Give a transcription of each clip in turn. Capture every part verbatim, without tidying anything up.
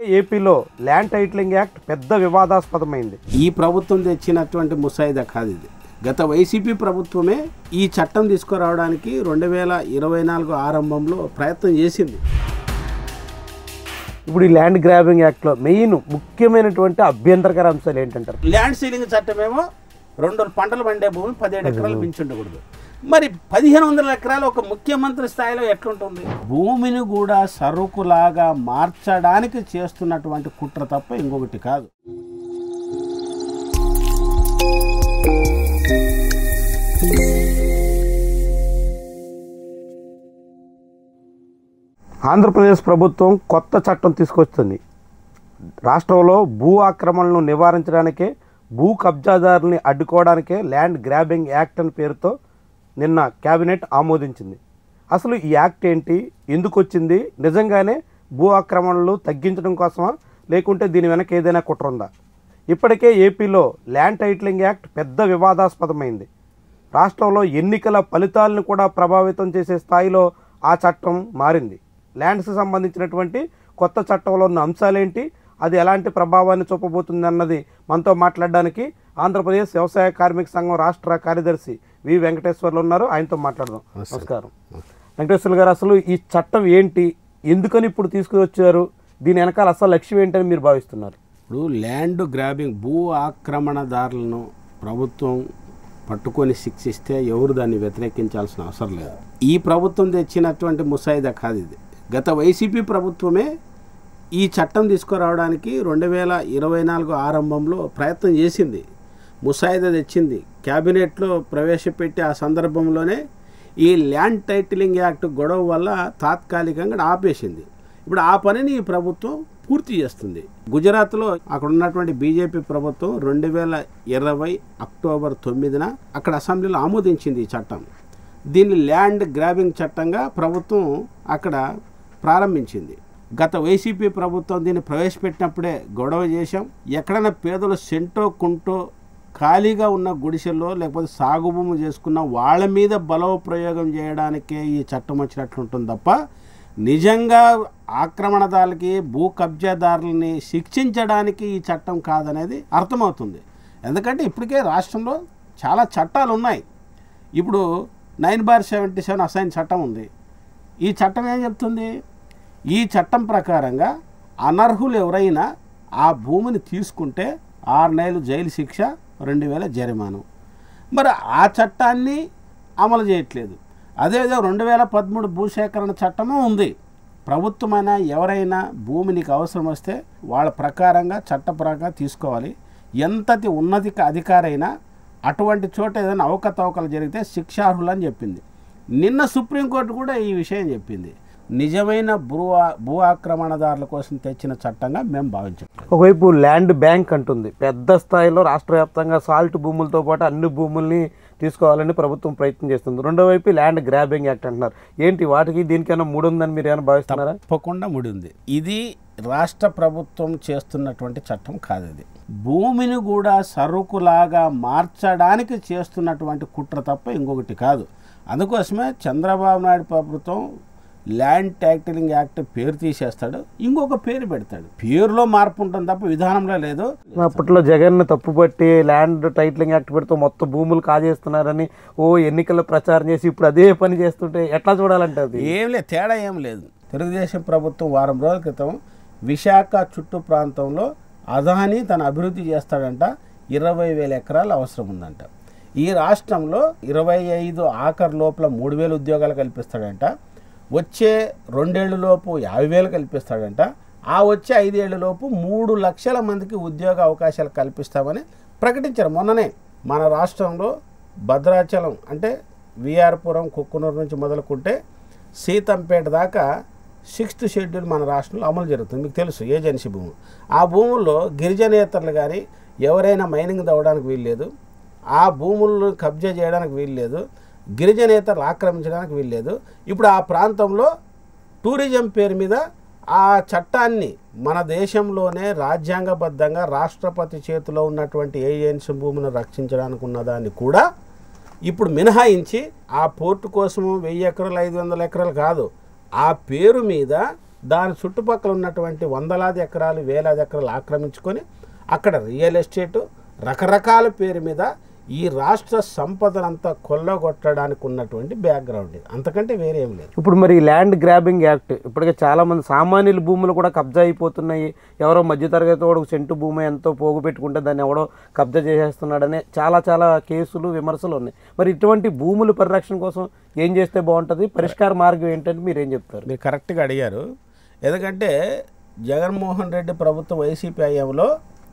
ఏపీలో land titling act పెద్ద వివాదాస్పదమైంది. ఈ ప్రభుత్వం తెచ్చినటువంటి ముసాయిదా కాదు ఇది. గత వైసీపీ ప్రభుత్వమే ఈ చట్టం తీసుకురావడానికి రెండు వేల ఇరవై నాలుగు ఆరంభంలో ప్రయత్నం చేసింది. ఇప్పుడు ఈ ల్యాండ్ గ్రాబింగ్ యాక్ట్లో మెయిన్ ముఖ్యమైనటువంటి అభ్యంతరకర అంశాలు ఏంటంటారు? ల్యాండ్ సీలింగ్ చట్టమేమో రెండు పంటలు పండే భూమి పదిహేడు ఎకరాలు మించి ఉండకూడదు. మరి పదిహేను వందల ఎకరాలు ఒక ముఖ్యమంత్రి స్థాయిలో ఎట్లుంటుంది? భూమిని కూడా సరుకులాగా మార్చడానికి చేస్తున్నటువంటి కుట్ర తప్ప ఇంకొకటి కాదు. ఆంధ్రప్రదేశ్ ప్రభుత్వం కొత్త చట్టం తీసుకొస్తుంది. రాష్ట్రంలో భూ ఆక్రమణలను నివారించడానికే, భూ కబ్జాదారుల్ని అడ్డుకోవడానికే ల్యాండ్ గ్రాబింగ్ యాక్ట్ అని పేరుతో నిన్న కేబినెట్ ఆమోదించింది. అసలు ఈ యాక్ట్ ఏంటి, ఎందుకు వచ్చింది, నిజంగానే భూ ఆక్రమణలు తగ్గించడం కోసమా, లేకుంటే దీని వెనక ఏదైనా కుట్ర ఉందా? ఇప్పటికే ఏపీలో ల్యాండ్ టైటిలింగ్ యాక్ట్ పెద్ద వివాదాస్పదమైంది. రాష్ట్రంలో ఎన్నికల ఫలితాలను కూడా ప్రభావితం చేసే స్థాయిలో ఆ చట్టం మారింది. ల్యాండ్స్కి సంబంధించినటువంటి కొత్త చట్టంలో ఉన్న అంశాలేంటి, అది ఎలాంటి ప్రభావాన్ని చూపబోతుంది అన్నది మనతో మాట్లాడడానికి ఆంధ్రప్రదేశ్ వ్యవసాయ కార్మిక సంఘం రాష్ట్ర కార్యదర్శి వి వెంకటేశ్వర్లు ఉన్నారు. ఆయనతో మాట్లాడదాం. నమస్కారం వెంకటేశ్వర్లు గారు. అసలు ఈ చట్టం ఏంటి, ఎందుకని ఇప్పుడు తీసుకువచ్చారు, దీని వెనకాల అసలు లక్ష్యం ఏంటని మీరు భావిస్తున్నారు? ఇప్పుడు ల్యాండ్ గ్రాబింగ్, భూ ఆక్రమణదారులను ప్రభుత్వం పట్టుకొని శిక్షిస్తే ఎవరు దాన్ని వ్యతిరేకించాల్సిన అవసరం లేదు. ఈ ప్రభుత్వం తెచ్చినటువంటి ముసాయిదా కాదు ఇది. గత వైసీపీ ప్రభుత్వమే ఈ చట్టం తీసుకురావడానికి రెండు వేల ఇరవై నాలుగు ఆరంభంలో ప్రయత్నం చేసింది. ముసాయిదా తెచ్చింది, క్యాబినెట్లో ప్రవేశపెట్టి ఆ సందర్భంలోనే ఈ ల్యాండ్ టైటిలింగ్ యాక్ట్ గొడవ వల్ల తాత్కాలికంగా ఆపేసింది. ఇప్పుడు ఆ పనిని ఈ ప్రభుత్వం పూర్తి చేస్తుంది. గుజరాత్లో అక్కడ ఉన్నటువంటి బీజేపీ ప్రభుత్వం రెండు వేల ఇరవై అక్టోబర్ తొమ్మిదిన అక్కడ అసెంబ్లీలో ఆమోదించింది ఈ చట్టం. దీన్ని ల్యాండ్ గ్రాబింగ్ చట్టంగా ప్రభుత్వం అక్కడ ప్రారంభించింది. గత వైసీపీ ప్రభుత్వం దీన్ని ప్రవేశపెట్టినప్పుడే గొడవ చేశాం. ఎక్కడైనా పేదలు సెంటో కుంటో ఖాళీగా ఉన్న గుడిసెల్లో లేకపోతే సాగు భూమి చేసుకున్న వాళ్ళ మీద బలప్రయోగం చేయడానికే ఈ చట్టం వచ్చినట్లుంటుంది తప్ప నిజంగా ఆక్రమణదారులకి, భూ కబ్జాదారులని శిక్షించడానికి ఈ చట్టం కాదనేది అర్థమవుతుంది. ఎందుకంటే ఇప్పటికే రాష్ట్రంలో చాలా చట్టాలు ఉన్నాయి. ఇప్పుడు nine bar seventy seven assign చట్టం ఉంది. ఈ చట్టం ఏం చెప్తుంది? ఈ చట్టం ప్రకారంగా అనర్హులు ఎవరైనా ఆ భూమిని తీసుకుంటే ఆరు నెలలు జైలు శిక్ష, రెండు వేల జరిమానం. మరి ఆ చట్టాన్ని అమలు చేయట్లేదు. అదేవిధంగా రెండు వేల పదమూడు భూసేకరణ చట్టము ఉంది. ప్రభుత్వమైనా ఎవరైనా భూమి నీకు అవసరం వస్తే వాళ్ళ ప్రకారంగా చట్ట ప్రకారంగా తీసుకోవాలి. ఎంతటి ఉన్నత అధికారైనా అటువంటి చోట ఏదైనా అవకతవకలు జరిగితే శిక్షార్హులని చెప్పింది. నిన్న సుప్రీంకోర్టు కూడా ఈ విషయం చెప్పింది. నిజమైన భూ భూ ఆక్రమణదారుల కోసం తెచ్చిన చట్టంగా మేము భావించాం. ఒకవైపు ల్యాండ్ బ్యాంక్ అంటుంది, పెద్ద స్థాయిలో రాష్ట్ర వ్యాప్తంగా సాల్ట్ భూములతో పాటు అన్ని భూముల్ని తీసుకోవాలని ప్రభుత్వం ప్రయత్నం చేస్తుంది. రెండో వైపు ల్యాండ్ గ్రాబింగ్ యాక్ట్ అంటున్నారు. ఏంటి వాటికి దీనికైనా ముడి ఉందని మీరు ఏమైనా భావిస్తున్నారా? తప్పకుండా ముడి ఉంది. ఇది రాష్ట్ర ప్రభుత్వం చేస్తున్నటువంటి చట్టం కాదు. ఇది భూమిని కూడా సరుకులాగా మార్చడానికి చేస్తున్నటువంటి కుట్ర తప్ప ఇంకొకటి కాదు. అందుకోసమే చంద్రబాబు నాయుడు ప్రభుత్వం ల్యాండ్ టైటిలింగ్ యాక్ట్ పేరు తీసేస్తాడు, ఇంకొక పేరు పెడతాడు. పేరులో మార్పు ఉంటుంది తప్ప విధానంలో లేదు. అప్పట్లో జగన్ తప్పుపట్టి ల్యాండ్ టైటిలింగ్ యాక్ట్ పెడితే మొత్తం భూములు కాజేస్తున్నారని ఓ ఎన్నికల్లో ప్రచారం చేసి ఇప్పుడు అదే పని చేస్తుంటే ఎట్లా చూడాలంటే అది ఏం లేదు, తేడా ఏం లేదు. తెలుగుదేశం ప్రభుత్వం వారం రోజుల క్రితం విశాఖ చుట్టూ ప్రాంతంలో అదాని తన అభివృద్ధి చేస్తాడంట. ఇరవై వేల ఎకరాలు అవసరం ఉందంట. ఈ రాష్ట్రంలో ఇరవై ఐదు ఆఖరు లోపల మూడు వేల ఉద్యోగాలు కల్పిస్తాడంట. వచ్చే రెండేళ్లలోపు యాభై వేలు కల్పిస్తాడంట. ఆ వచ్చే ఐదేళ్లలోపు మూడు లక్షల మందికి ఉద్యోగ అవకాశాలు కల్పిస్తామని ప్రకటించారు. మొన్ననే మన రాష్ట్రంలో భద్రాచలం అంటే విఆర్పురం, కుక్కునూరు నుంచి మొదలుకుంటే సీతంపేట దాకా సిక్స్త్ షెడ్యూల్ మన రాష్ట్రంలో అమలు జరుగుతుంది. మీకు తెలుసు, ఏజెన్సీ భూమి. ఆ భూముల్లో గిరిజనేతరులు కానీ ఎవరైనా మైనింగ్ తవ్వడానికి వీల్లేదు, ఆ భూములను కబ్జా చేయడానికి వీల్లేదు, గిరిజనేతలు ఆక్రమించడానికి వీల్లేదు. ఇప్పుడు ఆ ప్రాంతంలో టూరిజం పేరు మీద ఆ చట్టాన్ని మన దేశంలోనే రాజ్యాంగబద్ధంగా రాష్ట్రపతి చేతిలో ఉన్నటువంటి ఏజెన్సీ భూమిని రక్షించడానికి ఉన్నదాన్ని కూడా ఇప్పుడు మినహాయించి ఆ పోర్టు కోసము వెయ్యి ఎకరాలు ఐదు వందల ఎకరాలు కాదు, ఆ పేరు మీద దాని చుట్టుపక్కల ఉన్నటువంటి వందలాది ఎకరాలు వేలాది ఎకరాలు ఆక్రమించుకొని అక్కడ రియల్ ఎస్టేటు రకరకాల పేరు మీద ఈ రాష్ట్ర సంపదనంతా కొల్లగొట్టడానికి ఉన్నటువంటి బ్యాక్గ్రౌండ్, అంతకంటే వేరే ఏం లేదు. ఇప్పుడు మరి ల్యాండ్ గ్రాబింగ్ యాక్ట్ ఇప్పటికే చాలా మంది సామాన్యుల భూములు కూడా కబ్జా అయిపోతున్నాయి. ఎవరో మధ్యతరగతి వాడు సెంటు భూమి ఎంతో పోగు పెట్టుకుంటే దాన్ని ఎవడో కబ్జా చేసేస్తున్నాడనే చాలా చాలా కేసులు విమర్శలు ఉన్నాయి. మరి ఇటువంటి భూముల పరిరక్షణ కోసం ఏం చేస్తే బాగుంటుంది, పరిష్కార మార్గం ఏంటని మీరు ఏం చెప్తారు? మీరు కరెక్ట్గా అడిగారు. ఎందుకంటే జగన్మోహన్ రెడ్డి ప్రభుత్వం వైసీపీ హయాంలో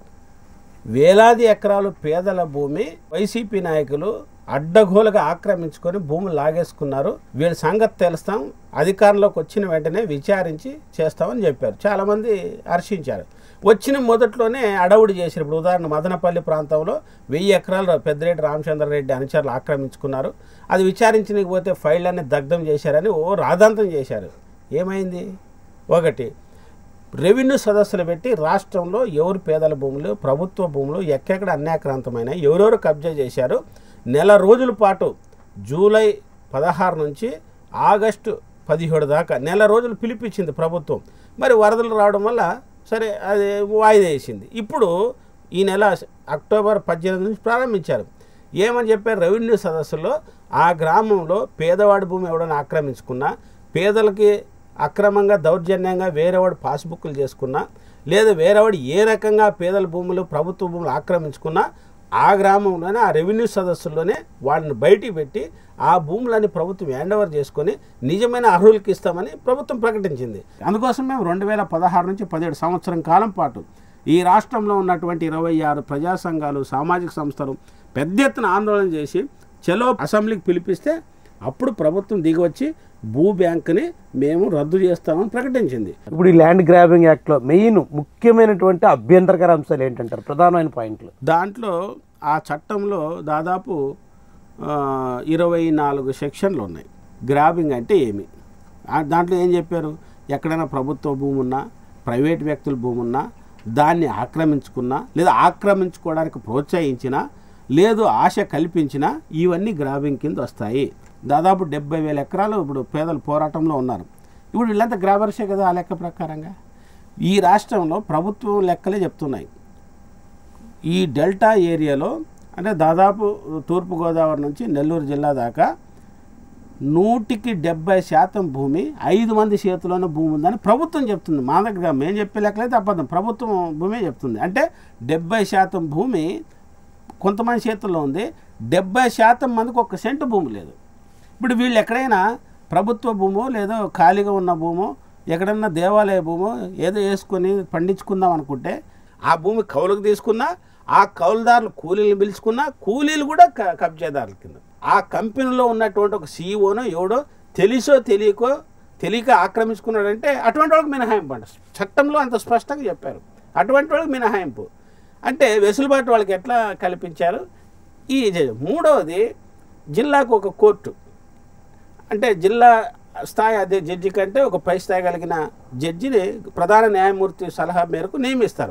వేలాది ఎకరాలు పేదల భూమి వైసీపీ నాయకులు అడ్డగోలుగా ఆక్రమించుకొని భూములు లాగేసుకున్నారు. వీళ్ళ సంగతి తెలుస్తాం, అధికారంలోకి వచ్చిన వెంటనే విచారించి చేస్తామని చెప్పారు. చాలామంది హర్షించారు. వచ్చిన మొదట్లోనే అడవుడు చేశారు. ఇప్పుడు ఉదాహరణ మదనపల్లి ప్రాంతంలో వెయ్యి ఎకరాలు పెద్దిరెడ్డి రామచంద్రారెడ్డి అనుచరులు ఆక్రమించుకున్నారు. అది విచారించడానికి పోతే ఫైళ్ళన్నీ దగ్ధం చేశారని ఓ రాదాంతం చేశారు. ఏమైంది? ఒకటి, రెవెన్యూ సదస్సులు పెట్టి రాష్ట్రంలో ఎవరు పేదల భూములు, ప్రభుత్వ భూములు ఎక్కడెక్కడ అన్యాక్రాంతమైన ఎవరెవరు కబ్జా చేశారు, నెల రోజుల పాటు జూలై పదహారు నుంచి ఆగస్టు పదిహేడు దాకా నెల రోజులు పిలిపించింది ప్రభుత్వం. మరి వరదలు రావడం వల్ల సరే అది వాయిదా వేసింది. ఇప్పుడు ఈ నెల అక్టోబర్ పద్దెనిమిది నుంచి ప్రారంభించారు. ఏమని చెప్పారు? రెవెన్యూ సదస్సులో ఆ గ్రామంలో పేదవాడి భూమి ఎవడైనా ఆక్రమించుకున్నా, పేదలకి అక్రమంగా దౌర్జన్యంగా వేరేవాడు పాస్బుక్లు చేసుకున్నా, లేదా వేరేవాడు ఏ రకంగా పేదల భూములు ప్రభుత్వ భూములు ఆక్రమించుకున్నా ఆ గ్రామంలోనే ఆ రెవెన్యూ సదస్సుల్లోనే వాళ్ళని బయటికి పెట్టి ఆ భూములని ప్రభుత్వం హ్యాండ్ ఓవర్ చేసుకొని నిజమైన అర్హులకి ఇస్తామని ప్రభుత్వం ప్రకటించింది. అందుకోసం మేము రెండు వేల పదహారు నుంచి పదిహేడు సంవత్సరం కాలం పాటు ఈ రాష్ట్రంలో ఉన్నటువంటి ఇరవై ఆరు ప్రజా సంఘాలు, సామాజిక సంస్థలు పెద్ద ఎత్తున ఆందోళన చేసి చలో అసెంబ్లీకి పిలిపిస్తే అప్పుడు ప్రభుత్వం దిగివచ్చి భూ బ్యాంకుని మేము రద్దు చేస్తామని ప్రకటించింది. ఇప్పుడు ఈ ల్యాండ్ గ్రాబింగ్ యాక్ట్లో మెయిన్ ముఖ్యమైనటువంటి అభ్యంతరకర అంశాలు ఏంటంటారు, ప్రధానమైన పాయింట్లు? దాంట్లో ఆ చట్టంలో దాదాపు ఇరవై నాలుగు సెక్షన్లు ఉన్నాయి. గ్రాబింగ్ అంటే ఏమి, దాంట్లో ఏం చెప్పారు? ఎక్కడైనా ప్రభుత్వ భూమి ఉన్నా, ప్రైవేట్ వ్యక్తుల భూమి ఉన్నా, దాన్ని ఆక్రమించుకున్నా, లేదా ఆక్రమించుకోవడానికి ప్రోత్సహించినా, లేదు ఆశ కల్పించినా ఇవన్నీ గ్రాబింగ్ కింద వస్తాయి. దాదాపు డెబ్బై వేల ఎకరాలు ఇప్పుడు పేదలు పోరాటంలో ఉన్నారు. ఇప్పుడు వీళ్ళంతా గ్రాబర్సే కదా. ఆ లెక్క ప్రకారంగా ఈ రాష్ట్రంలో ప్రభుత్వం లెక్కలే చెప్తున్నాయి. ఈ డెల్టా ఏరియాలో అంటే దాదాపు తూర్పుగోదావరి నుంచి నెల్లూరు జిల్లా దాకా నూటికి డెబ్బై శాతం భూమి ఐదు మంది చేతిలోనే భూమి ఉందని ప్రభుత్వం చెప్తుంది. మా దగ్గర మేము చెప్పే లెక్కలైతే అబద్ధం, ప్రభుత్వం భూమే చెప్తుంది. అంటే డెబ్బై శాతం భూమి కొంతమంది చేతుల్లో ఉంది, డెబ్బై శాతం మందికి ఒక్క సెంటు భూమి లేదు. ఇప్పుడు వీళ్ళు ఎక్కడైనా ప్రభుత్వ భూమో లేదో ఖాళీగా ఉన్న భూమో ఎక్కడన్నా దేవాలయ భూమో ఏదో వేసుకొని పండించుకుందాం అనుకుంటే ఆ భూమి కౌలుకు తీసుకున్నా, ఆ కౌలుదారులు కూలీలు పిలుచుకున్నా కూలీలు కూడా కబ్జాదారుల కింద. ఆ కంపెనీలో ఉన్నటువంటి ఒక సీఈఓనో ఎవడో తెలిసో తెలియకో తెలియక ఆక్రమించుకున్నాడంటే అటువంటి వాళ్ళకి మినహాయింపు అంట. చట్టంలో అంత స్పష్టంగా చెప్పారు, అటువంటి వాళ్ళకి మినహాయింపు. అంటే వెసులుబాటు వాళ్ళకి ఎట్లా కల్పించారు? ఈ మూడవది, జిల్లాకు ఒక కోర్టు, అంటే జిల్లా స్థాయి అదే జడ్జి కంటే ఒక పై స్థాయి కలిగిన జడ్జిని ప్రధాన న్యాయమూర్తి సలహా మేరకు నియమిస్తారు.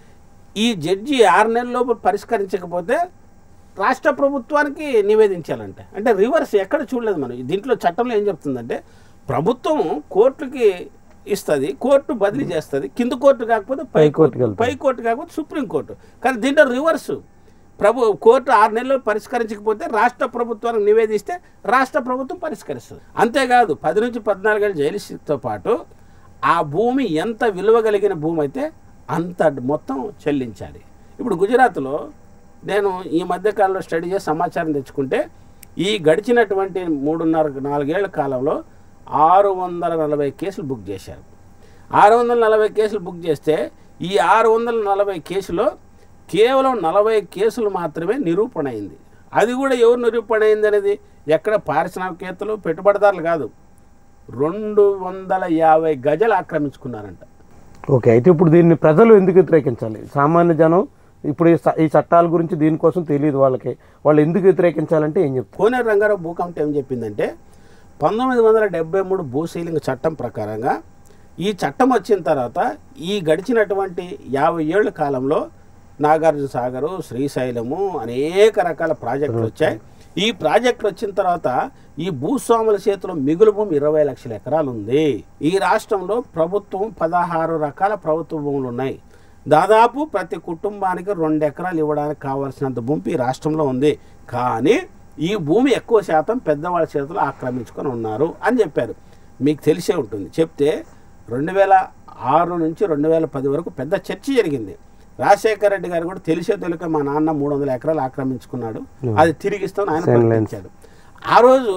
ఈ జడ్జి ఆరు నెలల లోపు పరిష్కరించకపోతే రాష్ట్ర ప్రభుత్వానికి నివేదించాలంటే, అంటే రివర్స్ ఎక్కడ చూడలేదు మనం. దీంట్లో చట్టంలో ఏం చెప్తుందంటే ప్రభుత్వం కోర్టుకి ఇస్తుంది, కోర్టు బదిలీ చేస్తుంది, కింద కోర్టు కాకపోతే పై కోర్టు, పై కోర్టు కాకపోతే సుప్రీంకోర్టు. కానీ దీంట్లో రివర్సు, ప్రభు కోర్టు ఆరు నెలల్లో పరిష్కరించకపోతే రాష్ట్ర ప్రభుత్వానికి నివేదిస్తే రాష్ట్ర ప్రభుత్వం పరిష్కరిస్తుంది. అంతేకాదు పది నుంచి పద్నాలుగేళ్ళ జైలు శిక్షతో పాటు ఆ భూమి ఎంత విలువ కలిగిన భూమి అయితే అంత మొత్తం చెల్లించాలి. ఇప్పుడు గుజరాత్లో నేను ఈ మధ్యకాలంలో స్టడీ చేసి సమాచారం తెచ్చుకుంటే ఈ గడిచినటువంటి మూడున్నర నాలుగేళ్ల కాలంలో ఆరు వందల నలభై కేసులు బుక్ చేశారు. ఆరు వందల నలభై కేసులు బుక్ చేస్తే ఈ ఆరు వందల నలభై కేసులో కేవలం నలభై కేసులు మాత్రమే నిరూపణ అయింది. అది కూడా ఎవరు నిరూపణ అయింది అనేది ఎక్కడ పారిశ్రామికవేత్తలు, పెట్టుబడిదారులు కాదు, రెండు వందల యాభై గజలు ఆక్రమించుకున్నారంట. ఓకే, అయితే ఇప్పుడు దీన్ని ప్రజలు ఎందుకు వ్యతిరేకించాలి? సామాన్య జనం ఇప్పుడు ఈ చట్టాల గురించి దీనికోసం తెలియదు వాళ్ళకి, వాళ్ళు ఎందుకు వ్యతిరేకించాలంటే ఏం చెప్తారు? కోనేరు రంగారావు భూ కమిటీ ఏం చెప్పిందంటే పంతొమ్మిది వందల డెబ్బై మూడు భూశీలింగ చట్టం ప్రకారంగా ఈ చట్టం వచ్చిన తర్వాత ఈ గడిచినటువంటి యాభై ఏళ్ళ కాలంలో నాగార్జున సాగరు, శ్రీశైలము అనేక రకాల ప్రాజెక్టులు వచ్చాయి. ఈ ప్రాజెక్టులు వచ్చిన తర్వాత ఈ భూస్వాముల చేతిలో మిగులు భూమి ఇరవై లక్షల ఎకరాలు ఉంది. ఈ రాష్ట్రంలో ప్రభుత్వం పదహారు రకాల ప్రభుత్వ భూములు ఉన్నాయి. దాదాపు ప్రతి కుటుంబానికి రెండు ఎకరాలు ఇవ్వడానికి కావాల్సినంత భూమి ఈ రాష్ట్రంలో ఉంది. కానీ ఈ భూమి ఎక్కువ శాతం పెద్దవాళ్ళ చేతిలో ఆక్రమించుకొని ఉన్నారు అని చెప్పారు. మీకు తెలిసే ఉంటుంది. చెప్తే రెండు వేల ఆరు నుంచి రెండు వేల పది వరకు పెద్ద చర్చ జరిగింది. రాజశేఖర రెడ్డి గారు కూడా తెలిసే తెలియక మా నాన్న మూడు వందల ఎకరాలు ఆక్రమించుకున్నాడు, అది తిరిగిస్తాను ఆయన ప్రకటించాడు. ఆ రోజు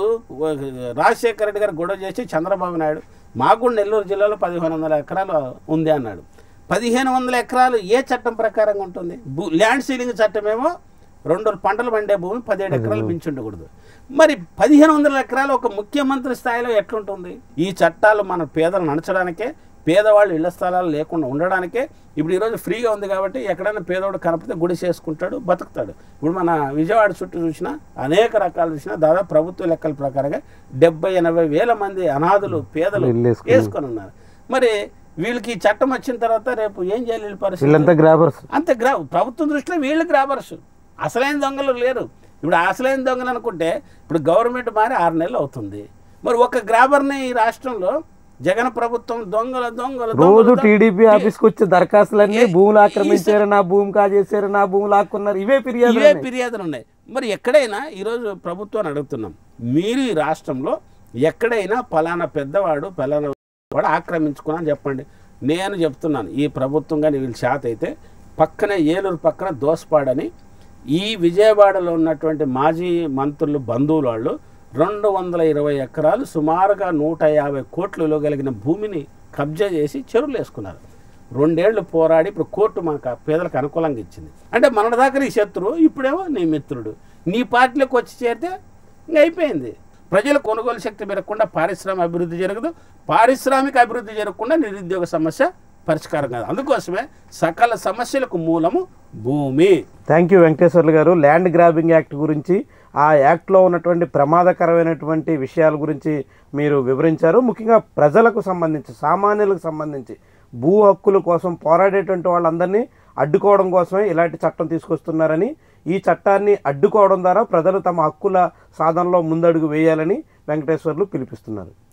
రాజశేఖర రెడ్డి గారు గొడవ చేసి చంద్రబాబు నాయుడు మాకు కూడా నెల్లూరు జిల్లాలో పదిహేను వందల ఎకరాలు ఉంది అన్నాడు. పదిహేను వందల ఎకరాలు ఏ చట్టం ప్రకారంగా ఉంటుంది? భూ ల్యాండ్ సీలింగ్ చట్టమేమో రెండు పంటలు పండే భూమి పదిహేడు ఎకరాలు మించి ఉండకూడదు. మరి పదిహేను వందల ఎకరాలు ఒక ముఖ్యమంత్రి స్థాయిలో ఎట్లుంటుంది? ఈ చట్టాలు మన పేదలను అణచడానికే, పేదవాళ్ళు ఇళ్ల స్థలాలు లేకుండా ఉండడానికే. ఇప్పుడు ఈరోజు ఫ్రీగా ఉంది కాబట్టి ఎక్కడైనా పేదవాడు కనపడితే గుడి చేసుకుంటాడు, బతుకుతాడు. ఇప్పుడు మన విజయవాడ చుట్టూ చూసినా అనేక రకాలు చూసినా దాదాపు ప్రభుత్వ లెక్కల ప్రకారంగా డెబ్బై ఎనభై వేల మంది అనాథులు పేదలు వేసుకొని ఉన్నారు. మరి వీళ్ళకి చట్టం వచ్చిన తర్వాత రేపు ఏం చేయాలి? వీళ్ళ పరిస్థితి అంతే. గ్రా ప్రభుత్వం దృష్టిలో వీళ్ళు గ్రాబర్స్, అసలైన దొంగలు లేరు. ఇప్పుడు అసలైన దొంగలు అనుకుంటే ఇప్పుడు గవర్నమెంట్ మారి ఆరు నెలలు అవుతుంది. మరి ఒక గ్రాబర్ని ఈ రాష్ట్రంలో జగన్ ప్రభుత్వం దొంగల దొంగల రోజు టీడీపీ ఆఫీస్కి వచ్చే దరఖాస్తులన్నీ భూములు ఆక్రమించారు, నా భూమి కాజేశారు, నా భూములు ఆక్కున్నారు, ఇవే ఫిర్యాదు ఇవే ఫిర్యాదులు ఉన్నాయి. మరి ఎక్కడైనా ఈరోజు ప్రభుత్వాన్ని అడుగుతున్నాం, మీరు ఈ రాష్ట్రంలో ఎక్కడైనా పలానా పెద్దవాడు పలానా వాడు ఆక్రమించుకున్నా చెప్పండి. నేను చెప్తున్నాను, ఈ ప్రభుత్వం కానీ వీళ్ళు శాత అయితే పక్కనే ఏలూరు పక్కన దోసపాడని ఈ విజయవాడలో ఉన్నటువంటి మాజీ మంత్రులు బంధువులు వాళ్ళు రెండు వందల ఇరవై ఎకరాలు సుమారుగా నూట యాభై కోట్లు కలిగిన భూమిని కబ్జా చేసి చెరువులు వేసుకున్నారు. రెండేళ్లు పోరాడి ఇప్పుడు కోర్టు మాకు పేదలకు అనుకూలంగా ఇచ్చింది. అంటే మన దగ్గర ఈ శత్రువు ఇప్పుడేమో నీ మిత్రుడు, నీ పార్టీలోకి వచ్చి చేరితే ఇంకా అయిపోయింది. ప్రజల కొనుగోలు శక్తి పెరగకుండా పారిశ్రామిక అభివృద్ధి జరగదు, పారిశ్రామిక అభివృద్ధి జరగకుండా నిరుద్యోగ సమస్య పరిష్కారం కాదు. అందుకోసమే సకల సమస్యలకు మూలము భూమి. థ్యాంక్ యూ వెంకటేశ్వర్లు గారు. ల్యాండ్ గ్రాబింగ్ యాక్ట్ గురించి, ఆ యాక్ట్లో ఉన్నటువంటి ప్రమాదకరమైనటువంటి విషయాల గురించి మీరు వివరించారు. ముఖ్యంగా ప్రజలకు సంబంధించి, సామాన్యులకు సంబంధించి భూ హక్కుల కోసం పోరాడేటువంటి వాళ్ళందరినీ అడ్డుకోవడం కోసమే ఇలాంటి చట్టం తీసుకొస్తున్నారని, ఈ చట్టాన్ని అడ్డుకోవడం ద్వారా ప్రజలు తమ హక్కుల సాధనలో ముందడుగు వేయాలని వెంకటేశ్వర్లు పిలిపిస్తున్నారు.